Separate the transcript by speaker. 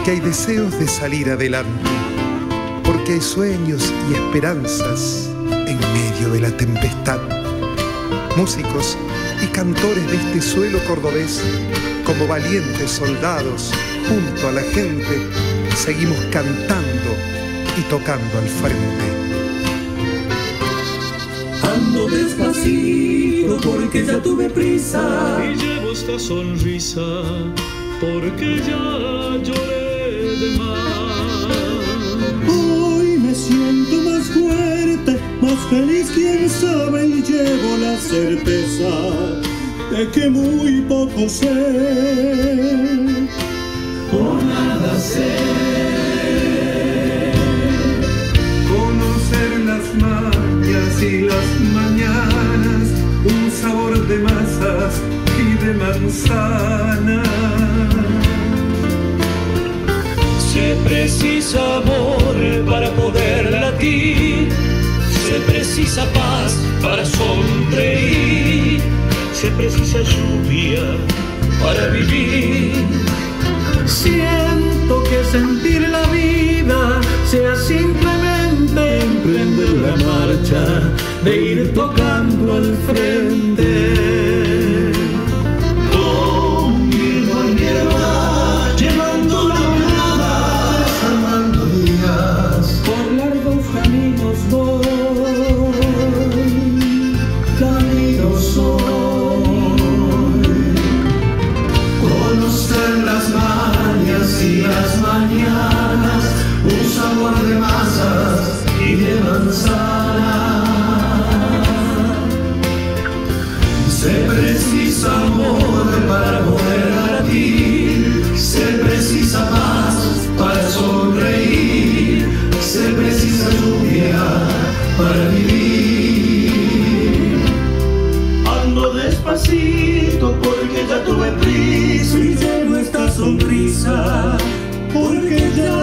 Speaker 1: porque hay deseos de salir adelante, porque hay sueños y esperanzas en medio de la tempestad. Músicos y cantores de este suelo cordobés, como valientes soldados, junto a la gente, seguimos cantando y tocando al frente.
Speaker 2: Ando despacito porque ya tuve prisa
Speaker 3: y llevo esta sonrisa porque ya lloré de más.
Speaker 4: Hoy me siento más fuerte, más feliz, quién sabe, y llevo la certeza de que muy poco sé
Speaker 2: o nada sé.
Speaker 5: Conocer las mañas y las mañanas, un sabor de masas y de manzana.
Speaker 3: Se precisa amor para poder latir, se precisa paz para sonreír, se precisa lluvia para vivir.
Speaker 4: Siento que sentir la vida sea simplemente emprender la marcha de ir tocando al frente.
Speaker 2: Con mi hermana, llevando la mirada, desarmando días,
Speaker 4: Por largos caminos voy,
Speaker 2: camino soy. Conocer las mañas y las mañanas, un sabor de masas y de manzana. Se precisa amor para poder latir, se precisa paz para sonreír, se precisa lluvia para vivir. Ando despacito porque ya tuve prisa y llevo esta sonrisa porque ya